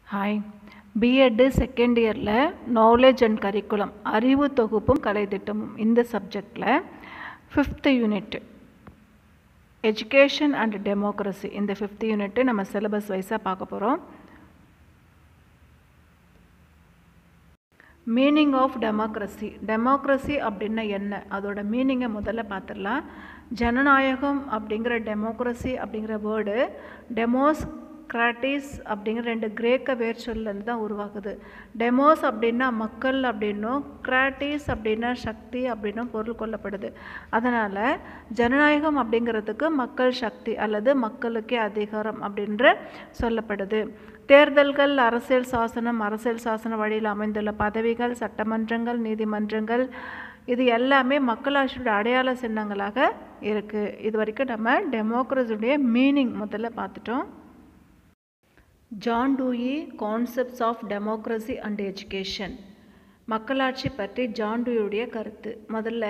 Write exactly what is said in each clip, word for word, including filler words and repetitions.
Hi B Ed second இயரில் knowledge and curriculum அறிவு தொகுப்பும் கலை திட்டமும் இந்த சப்ஜெக்டில் fifth unit education and democracy இந்த ஃபிஃப்த் யூனிட்டு நம்ம சிலபஸ் வைஸாக பார்க்க போகிறோம். மீனிங் ஆஃப் டெமோக்ரஸி டெமோக்ரஸி அப்படின்னா என்ன, அதோட மீனிங்கை முதல்ல பார்த்துடலாம். ஜனநாயகம் அப்படிங்கிற டெமோக்ரஸி அப்படிங்கிற வேர்டு டெமோஸ் கிராட்டிஸ் அப்படிங்கிற ரெண்டு கிரேக்க வேர்ச்சொல்லேருந்து தான் உருவாகுது. டெமோஸ் அப்படின்னா மக்கள் அப்படின்னும், கிராட்டிஸ் அப்படின்னா சக்தி அப்படின்னும் பொருள் கொள்ளப்படுது. அதனால் ஜனநாயகம் அப்படிங்கிறதுக்கு மக்கள் சக்தி அல்லது மக்களுக்கே அதிகாரம் அப்படின்ற சொல்லப்படுது. தேர்தல்கள், அரசியல் சாசனம், அரசியல் சாசன வழியில் அமைந்துள்ள பதவிகள், சட்டமன்றங்கள், நீதிமன்றங்கள் இது எல்லாமே மக்களாட்சியோட அடையாள சின்னங்களாக இருக்குது. இது வரைக்கும் நம்ம டெமோக்ரஸியுடைய மீனிங் முதல்ல பார்த்துட்டோம். John Dewey concepts of democracy and education மக்களாட்சி பற்றி ஜான் டூயியுடைய கருத்து. முதல்ல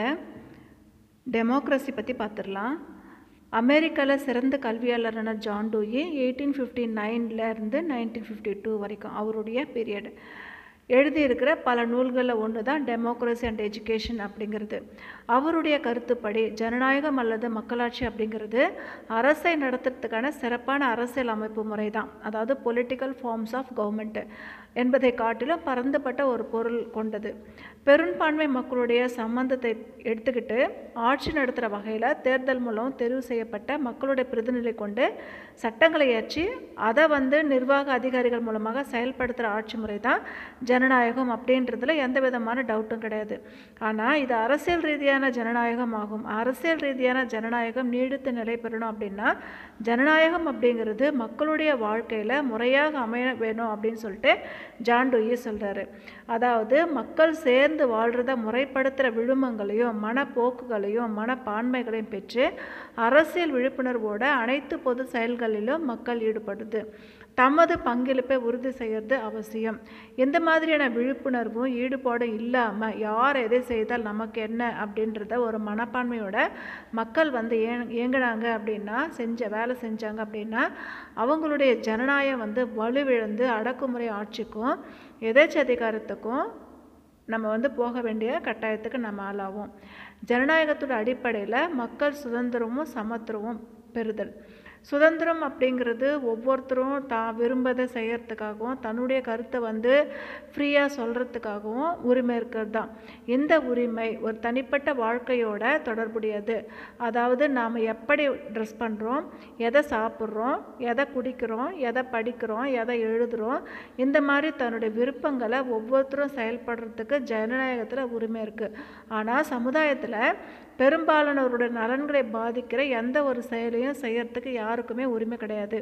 டெமோக்ரஸி பற்றி பார்த்துடலாம். அமெரிக்காவில் சிறந்த கல்வியாளரான ஜான் டூயி எயிட்டீன் ஃபிஃப்டி நைன்லேருந்து நைன்டீன் ஃபிஃப்டி டூ வரைக்கும் அவருடைய பீரியட் எழுதியிருக்கிற பல நூல்களில் ஒன்று தான் டெமோக்ரஸி அண்ட் எஜுகேஷன் அப்படிங்கிறது. அவருடைய கருத்துப்படி ஜனநாயகம் அல்லது மக்களாட்சி அப்படிங்கிறது அரசை நடத்துறதுக்கான சிறப்பான அரசியல் அமைப்பு முறை தான், அதாவது பொலிட்டிக்கல் ஃபார்ம்ஸ் ஆஃப் கவர்மெண்ட் என்பதை காட்டிலும் பரந்துபட்ட ஒரு பொருள் கொண்டது. பெரும்பான்மை மக்களுடைய சம்பந்தத்தை எடுத்துக்கிட்டு ஆட்சி நடத்துகிற வகையில் தேர்தல் மூலம் தெரிவு செய்யப்பட்ட மக்களுடைய பிரதிநிலை கொண்டு சட்டங்களை ஏற்றி அதை வந்து நிர்வாக அதிகாரிகள் மூலமாக செயல்படுத்துகிற ஆட்சி முறை தான் ஜனநாயகம் அப்படின்றதுல எந்த விதமான டவுட்டும் கிடையாது. ஆனால் இது அரசியல் ரீதியான ஜனநாயகம் ஆகும். அரசியல் ரீதியான ஜனநாயகம் நீடித்து நிலை பெறணும் அப்படின்னா ஜனநாயகம் அப்படிங்கிறது மக்களுடைய வாழ்க்கையில் முறையாக அமைய வேணும் அப்படின்னு சொல்லிட்டு ஜான் டூயி சொல்கிறாரு. அதாவது மக்கள் சேர்ந்து வாழ்கிறத முறைப்படுத்துகிற விழுமங்களையும் மனப்போக்குகளையும் மனப்பான்மைகளையும் பெற்று அரசியல் விழிப்புணர்வோட அனைத்து பொது செயல்களிலும் மக்கள் ஈடுபடுது தமது பங்களிப்பை உறுதி செய்கிறது அவசியம். எந்த மாதிரியான விழிப்புணர்வும் ஈடுபாடும் இல்லாமல் யார் எதை செய்தால் நமக்கு என்ன அப்படின்றத ஒரு மனப்பான்மையோட மக்கள் வந்து ஏ இயங்கினாங்க அப்படின்னா செஞ்ச வேலை செஞ்சாங்க அப்படின்னா அவங்களுடைய ஜனநாயகம் வந்து வலுவிழந்து அடக்குமுறை ஆட்சிக்கும் எதேச்சதிகாரத்துக்கும் நம்ம வந்து போக வேண்டிய கட்டாயத்துக்கு நம்ம ஆளாகும். ஜனநாயகத்தோட அடிப்படையில் மக்கள் சுதந்திரமும் சமத்துவமும் பெறுதல். சுதந்திரம் அப்படிங்கிறது ஒவ்வொருத்தரும் தான் விரும்பதை செய்கிறதுக்காகவும் தன்னுடைய கருத்தை வந்து ஃப்ரீயாக சொல்கிறதுக்காகவும் உரிமை இருக்கிறது தான். இந்த உரிமை ஒரு தனிப்பட்ட வாழ்க்கையோட தொடர்புடையது. அதாவது நாம் எப்படி ட்ரெஸ் பண்ணுறோம், எதை சாப்பிட்றோம், எதை குடிக்கிறோம், எதை படிக்கிறோம், எதை எழுதுகிறோம், இந்த மாதிரி தன்னுடைய விருப்பங்களை ஒவ்வொருத்தரும் செயல்படுறதுக்கு ஜனநாயகத்தில் உரிமை இருக்குது. ஆனால் சமுதாயத்தில் பெரும்பாலானவருடைய நலன்களை பாதிக்கிற எந்த ஒரு செயலையும் செய்யறதுக்கு யாருக்குமே உரிமை கிடையாது.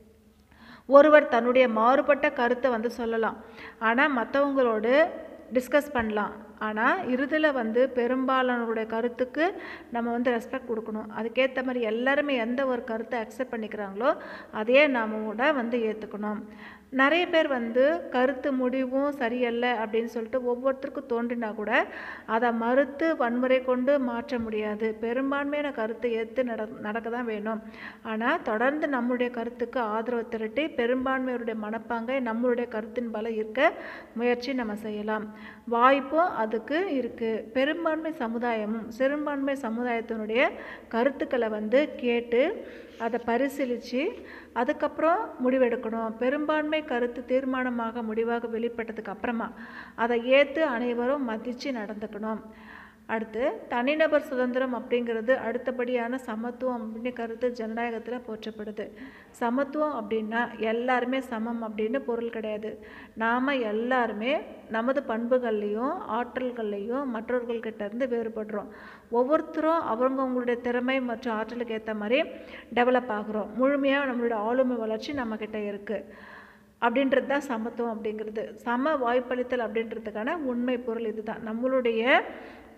ஒருவர் தன்னுடைய மாறுபட்ட கருத்தை வந்து சொல்லலாம், ஆனால் மற்றவங்களோடு டிஸ்கஸ் பண்ணலாம். ஆனால் இறுதியில் வந்து பெரும்பாலானவருடைய கருத்துக்கு நம்ம வந்து ரெஸ்பெக்ட் கொடுக்கணும். அதுக்கேற்ற மாதிரி எல்லாருமே எந்த ஒரு கருத்தை அக்செப்ட் பண்ணிக்கிறாங்களோ அதையே நாம் கூட வந்து ஏற்றுக்கணும். நிறைய பேர் வந்து கருத்து முடிவும் சரியல்ல அப்படின்னு சொல்லிட்டு ஒவ்வொருத்தருக்கும் தோன்றினா கூட அதை மறுத்து வன்முறை கொண்டு மாற்ற முடியாது. பெரும்பான்மையான கருத்தை ஏற்று நட நடக்க தான் வேணும். ஆனால் தொடர்ந்து நம்மளுடைய கருத்துக்கு ஆதரவு திரட்டி பெரும்பான்மையுடைய மனப்பாங்கை நம்மளுடைய கருத்தின் பல இருக்க முயற்சி நம்ம செய்யலாம். வாய்ப்பும் அதுக்கு இருக்குது. பெரும்பான்மை சமுதாயமும் சிறுபான்மை சமுதாயத்தினுடைய கருத்துக்களை வந்து கேட்டு அதை பரிசீலித்து அதுக்கப்புறம் முடிவெடுக்கணும். பெரும்பான்மை கருத்து தீர்மானமாக முடிவாக வெளிப்பட்டதுக்கு அப்புறமா அதை ஏற்று அனைவரும் மதித்து நடந்துக்கணும். அடுத்து தனிநபர் சுதந்திரம் அப்படிங்கிறது அடுத்தபடியான சமத்துவம் அப்படின்னு கருத்து ஜனநாயகத்தில் போற்றப்படுது. சமத்துவம் அப்படின்னா எல்லாருமே சமம் அப்படின்னு பொருள் கிடையாது. நாம் எல்லாருமே நமது பண்புகள்லேயும் ஆற்றல்கள்லேயும் மற்றவர்கள்கிட்ட இருந்து வேறுபடுறோம். ஒவ்வொருத்தரும் அவங்கவுங்களுடைய திறமை மற்றும் ஆற்றலுக்கு ஏற்ற மாதிரி டெவலப் ஆகிறோம். முழுமையாக நம்மளுடைய ஆளுமை வளர்ச்சி நம்மக்கிட்ட இருக்குது அப்படின்றது தான் சமத்துவம் அப்படிங்கிறது. சம வாய்ப்பளித்தல் அப்படின்றதுக்கான உண்மை பொருள் இதுதான். நம்மளுடைய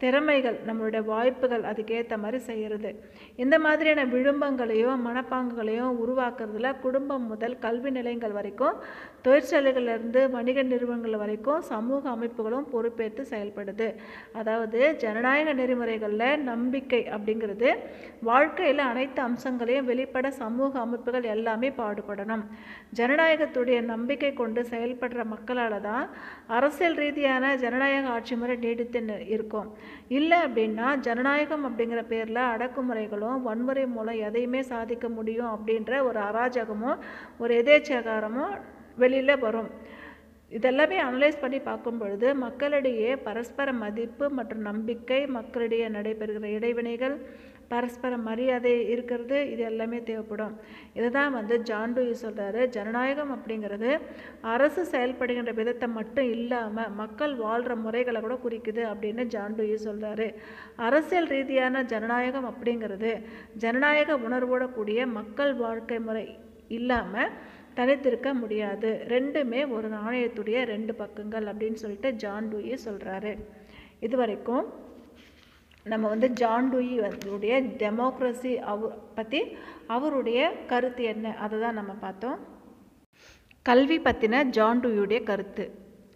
திறமைகள், நம்மளுடைய வாய்ப்புகள் அதுக்கேற்ற மாதிரி செய்கிறது. இந்த மாதிரியான விழும்பங்களையும் மனப்பாங்குகளையும் உருவாக்குறதுல குடும்பம் முதல் கல்வி நிலையங்கள் வரைக்கும், தொழிற்சாலைகளிலிருந்து வணிக நிறுவனங்கள் வரைக்கும் சமூக அமைப்புகளும் பொறுப்பேற்று செயல்படுது. அதாவது ஜனநாயக நெறிமுறைகளில் நம்பிக்கை அப்படிங்கிறது வாழ்க்கையில் அனைத்து அம்சங்களையும் வெளிப்பட சமூக அமைப்புகள் எல்லாமே பாடுபடணும். ஜனநாயகத்துடைய நம்பிக்கை கொண்டு செயல்படுற மக்களால் தான் அரசியல் ரீதியான ஜனநாயக ஆட்சி முறை நீடித்து இருக்கும். இல்லை அப்படின்னா ஜனநாயகம் அப்படிங்கிற பேரில் அடக்குமுறைகளும் வன்முறை மூலம் எதையுமே சாதிக்க முடியும் அப்படின்ற ஒரு அராஜகமும் ஒரு எதேச்சகாரமும் வெளியில் வரும். இதெல்லாமே அனலைஸ் பண்ணி பார்க்கும் பொழுது மக்களிடையே பரஸ்பர மதிப்பு மற்றும் நம்பிக்கை, மக்களிடையே நடைபெறுகிற இடைவினைகள், பரஸ்பர மரியாதை இருக்கிறது, இது எல்லாமே தேவைப்படும். இதை தான் வந்து ஜான் டூயி சொல்கிறாரு, ஜனநாயகம் அப்படிங்கிறது அரசு செயல்படுகின்ற விதத்தை மட்டும் இல்லாமல் மக்கள் வாழ்கிற முறைகளை கூட குறிக்குது அப்படின்னு ஜான் டூயி சொல்கிறாரு. அரசியல் ரீதியான ஜனநாயகம் அப்படிங்கிறது ஜனநாயக உணர்வோட கூடிய மக்கள் வாழ்க்கை முறை இல்லாமல் தனித்திருக்க முடியாது. ரெண்டுமே ஒரு நாணயத்துடைய ரெண்டு பக்கங்கள் அப்படின்னு சொல்லிட்டு ஜான் டூயி சொல்கிறாரு. இது வரைக்கும் நம்ம வந்து ஜான் டூயி அவருடைய டெமோக்ரஸி அவ பற்றி அவருடைய கருத்து என்ன அதை தான் நம்ம பார்த்தோம். கல்வி பற்றின ஜான் டூயியுடைய கருத்து.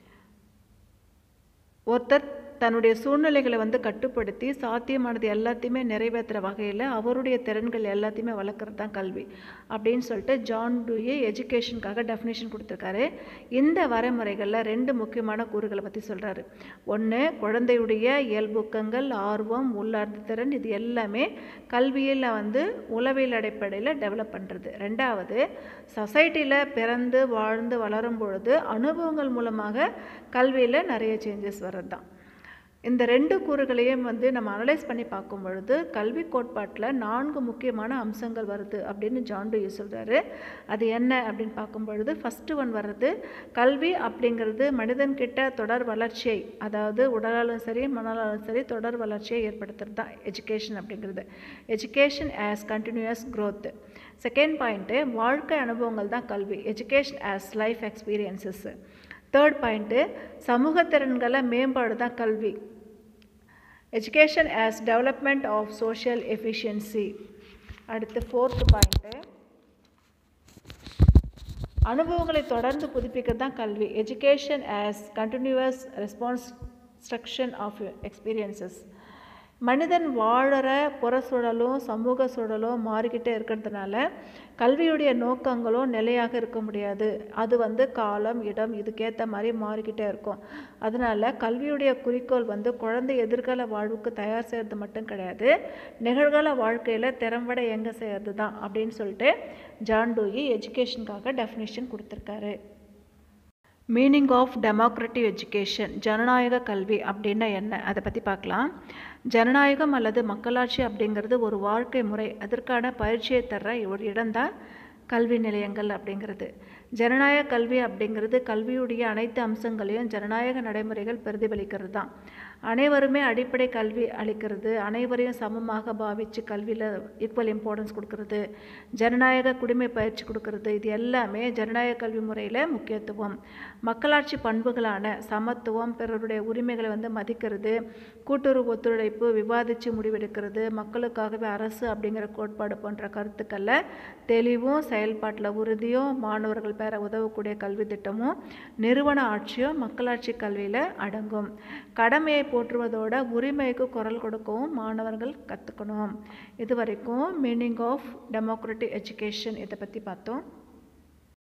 ஒருத்தர் தன்னுடைய சூழ்நிலைகளை வந்து கட்டுப்படுத்தி சாத்தியமானது எல்லாத்தையுமே நிறைவேற்றுற வகையில் அவருடைய திறன்கள் எல்லாத்தையுமே வளர்க்குறது தான் கல்வி அப்படின்னு சொல்லிட்டு ஜான் டூயி எஜுகேஷனுக்காக டெஃபினேஷன் கொடுத்துருக்காரு. இந்த வரைமுறைகளில் ரெண்டு முக்கியமான கூறுகளை பற்றி சொல்கிறாரு. ஒன்று, குழந்தையுடைய இயல்பூக்கங்கள், ஆர்வம், உள்ளார்ந்த திறன், இது எல்லாமே கல்வியில் வந்து உளவியல் அடிப்படையில் டெவலப் பண்ணுறது. ரெண்டாவது, சொசைட்டியில் பிறந்து வாழ்ந்து வளரும் பொழுது அனுபவங்கள் மூலமாக கல்வியில் நிறைய சேஞ்சஸ் வர்றது தான். இந்த ரெண்டு கூறுகளையும் வந்து நம்ம அனலைஸ் பண்ணி பார்க்கும் பொழுது கல்வி கோட்பாட்டில் நான்கு முக்கியமான அம்சங்கள் வருது அப்படின்னு ஜான் டூயி சொல்கிறாரு. அது என்ன அப்படின்னு பார்க்கும் பொழுது ஃபஸ்ட்டு ஒன் வர்றது, கல்வி அப்படிங்கிறது மனிதன்கிட்ட தொடர் வளர்ச்சியை, அதாவது உடலாலும் சரி மனதாலும் சரி தொடர் வளர்ச்சியை ஏற்படுத்துறது தான் எஜுகேஷன் அப்படிங்கிறது. Education as continuous growth. Second point, வாழ்க்கை அனுபவங்கள் தான் கல்வி, education as life experiences. Third point, சமூக திறன்களை மேம்பாடு தான் கல்வி, education as development of social efficiency. அடுத்து ஃபோர்த் பாயிண்ட்டு, அனுபவங்களை தொடர்ந்து புதுப்பிக்கிறது தான் கல்வி, education as continuous reconstruction of experiences. மனிதன் வாழற புற சூழலும் சமூக சூழலும் மாறிக்கிட்டே இருக்கிறதுனால கல்வியுடைய நோக்கங்களும் நிலையாக இருக்க முடியாது. அது வந்து காலம், இடம் இதுக்கேற்ற மாதிரி மாறிக்கிட்டே இருக்கும். அதனால் கல்வியுடைய குறிக்கோள் வந்து குழந்தை எதிர்கால வாழ்வுக்கு தயார் செய்கிறது மட்டும் கிடையாது, நிகழ்கால வாழ்க்கையில் திறம்பட எங்கே செய்கிறது தான் அப்படின்னு சொல்லிட்டு ஜான் டூயி எஜுகேஷனுக்காக டெஃபினிஷன் கொடுத்துருக்காரு. மீனிங் ஆஃப் டெமோக்ரட்டிக் எஜுகேஷன், ஜனநாயக கல்வி அப்படின்னா என்ன அதை பற்றி பார்க்கலாம். ஜனநாயகம் அல்லது மக்களாட்சி அப்படிங்கிறது ஒரு வாழ்க்கை முறை, அதற்கான பயிற்சியை தர்ற ஒரு இடம்தான் கல்வி நிலையங்கள் அப்படிங்கிறது. ஜனநாயக கல்வி அப்படிங்கிறது கல்வியுடைய அனைத்து அம்சங்களையும் ஜனநாயக நடைமுறைகள் பிரதிபலிக்கிறது தான். அனைவருமே அடிப்படை கல்வி அளிக்கிறது, அனைவரையும் சமமாக பாவித்து கல்வியில் ஈக்குவல் இம்பார்ட்டன்ஸ் கொடுக்கறது, ஜனநாயக குடிமை பயிற்சி கொடுக்கறது, இது எல்லாமே ஜனநாயக கல்வி முறையில் முக்கியத்துவம். மக்களாட்சி பண்புகளான சமத்துவம், பிறருடைய உரிமைகளை வந்து மதிக்கிறது, கூட்டுறவு ஒத்துழைப்பு, விவாதித்து முடிவெடுக்கிறது, மக்களுக்காகவே அரசு அப்படிங்கிற கோட்பாடு போன்ற கருத்துக்களில் தெளிவும் செயல்பாட்டில் உறுதியும் மாணவர்கள் பெற உதவக்கூடிய கல்வி திட்டமும் நிறுவன ஆட்சியும் மக்களாட்சி கல்வியில் அடங்கும். கடமையை போற்றுவதோட உரிமைக்கு குரல் கொடுக்கவும் மாணவர்கள் கற்றுக்கணும். இது வரைக்கும் மீனிங் ஆஃப் டெமோக்ரட்டிக் எஜுகேஷன் இதை பற்றி பார்த்தோம்.